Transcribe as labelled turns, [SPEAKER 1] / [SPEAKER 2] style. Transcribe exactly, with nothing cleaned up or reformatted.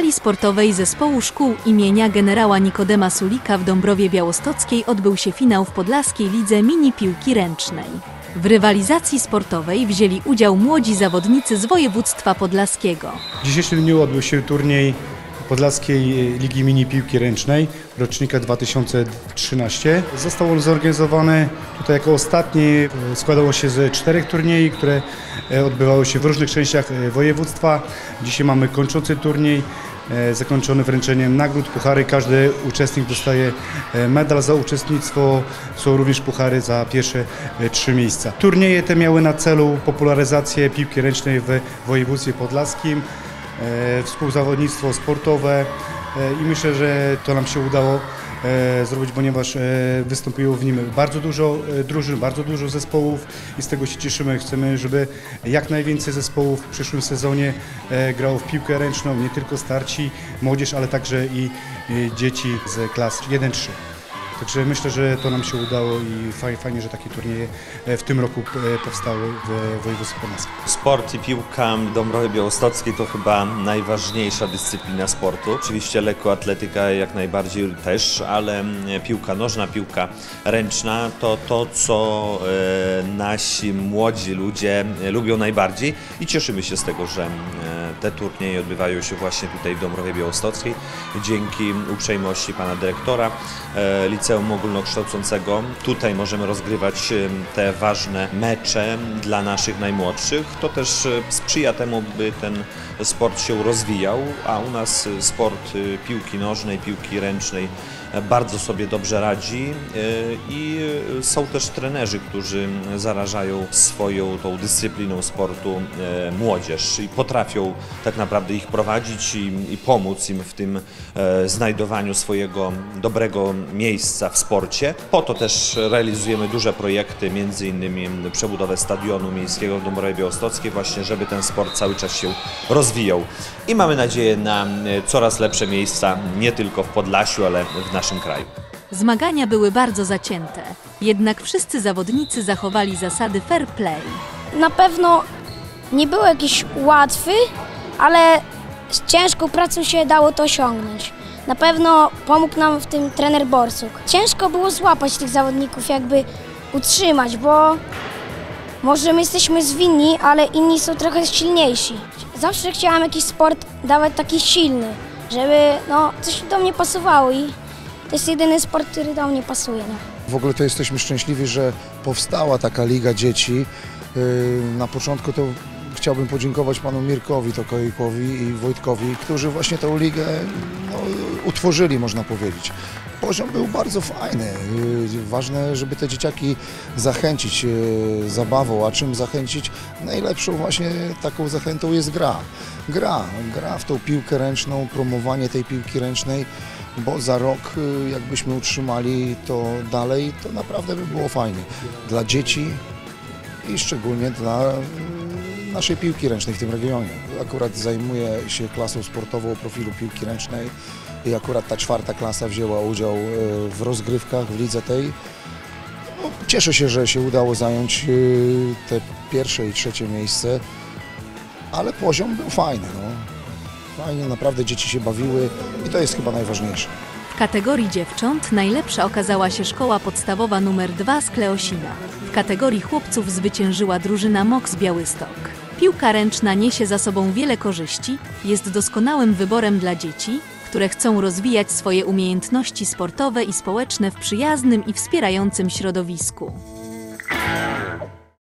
[SPEAKER 1] hali sportowej Zespołu Szkół imienia generała Nikodema Sulika w Dąbrowie Białostockiej odbył się finał w Podlaskiej Lidze Mini Piłki Ręcznej. W rywalizacji sportowej wzięli udział młodzi zawodnicy z województwa podlaskiego.
[SPEAKER 2] W dzisiejszym dniu odbył się turniej Podlaskiej Ligi Mini Piłki Ręcznej rocznika dwa tysiące trzynastego. Został on zorganizowany tutaj jako ostatni. Składało się z czterech turniejów, które odbywały się w różnych częściach województwa. Dzisiaj mamy kończący turniej, zakończony wręczeniem nagród, puchary. Każdy uczestnik dostaje medal za uczestnictwo. Są również puchary za pierwsze trzy miejsca. Turnieje te miały na celu popularyzację piłki ręcznej w województwie podlaskim, współzawodnictwo sportowe i myślę, że to nam się udało zrobić, ponieważ wystąpiło w nim bardzo dużo drużyn, bardzo dużo zespołów i z tego się cieszymy. Chcemy, żeby jak najwięcej zespołów w przyszłym sezonie grało w piłkę ręczną, nie tylko starci, młodzież, ale także i dzieci z klas jeden trzy. Także myślę, że to nam się udało i fajnie, że takie turnieje w tym roku powstały w województwie podlaskim.
[SPEAKER 3] Sport i piłka w Dąbrowie Białostockiej to chyba najważniejsza dyscyplina sportu. Oczywiście lekkoatletyka jak najbardziej też, ale piłka nożna, piłka ręczna to to, co nasi młodzi ludzie lubią najbardziej i cieszymy się z tego, że te turnieje odbywają się właśnie tutaj w Dąbrowie Białostockiej dzięki uprzejmości pana dyrektora Liceum Ogólnokształcącego. Tutaj możemy rozgrywać te ważne mecze dla naszych najmłodszych. To też sprzyja temu, by ten sport się rozwijał, a u nas sport piłki nożnej, piłki ręcznej bardzo sobie dobrze radzi i są też trenerzy, którzy zarażają swoją tą dyscypliną sportu młodzież i potrafią tak naprawdę ich prowadzić i, i pomóc im w tym znajdowaniu swojego dobrego miejsca w sporcie. Po to też realizujemy duże projekty, między innymi przebudowę stadionu miejskiego w Dąbrowie Białostockiej, właśnie żeby ten sport cały czas się rozwijał. I mamy nadzieję na coraz lepsze miejsca, nie tylko w Podlasiu, ale w naszym kraju.
[SPEAKER 1] Zmagania były bardzo zacięte, jednak wszyscy zawodnicy zachowali zasady fair play.
[SPEAKER 4] Na pewno nie był jakiś łatwy, ale z ciężką pracą się dało to osiągnąć. Na pewno pomógł nam w tym trener Borsuk. Ciężko było złapać tych zawodników, jakby utrzymać, bo może my jesteśmy zwinni, ale inni są trochę silniejsi. Zawsze chciałam jakiś sport dawać taki silny, żeby no, coś do mnie pasowało i to jest jedyny sport, który do mnie pasuje. No.
[SPEAKER 5] W ogóle to jesteśmy szczęśliwi, że powstała taka Liga Dzieci. Na początku to chciałbym podziękować panu Mirkowi Tokojkowi i Wojtkowi, którzy właśnie tę ligę no, utworzyli, można powiedzieć. Poziom był bardzo fajny. Ważne, żeby te dzieciaki zachęcić zabawą, a czym zachęcić? Najlepszą właśnie taką zachętą jest gra. Gra, gra w tą piłkę ręczną, promowanie tej piłki ręcznej, bo za rok jakbyśmy utrzymali to dalej, to naprawdę by było fajnie. Dla dzieci i szczególnie dla naszej piłki ręcznej w tym regionie. Akurat zajmuję się klasą sportową o profilu piłki ręcznej i akurat ta czwarta klasa wzięła udział w rozgrywkach w lidze tej. No, cieszę się, że się udało zająć te pierwsze i trzecie miejsce, ale poziom był fajny. No. Fajnie, naprawdę dzieci się bawiły i to jest chyba najważniejsze.
[SPEAKER 1] W kategorii dziewcząt najlepsza okazała się szkoła podstawowa numer dwa z Kleosina. W kategorii chłopców zwyciężyła drużyna Moks Białystok. Piłka ręczna niesie za sobą wiele korzyści, jest doskonałym wyborem dla dzieci, które chcą rozwijać swoje umiejętności sportowe i społeczne w przyjaznym i wspierającym środowisku.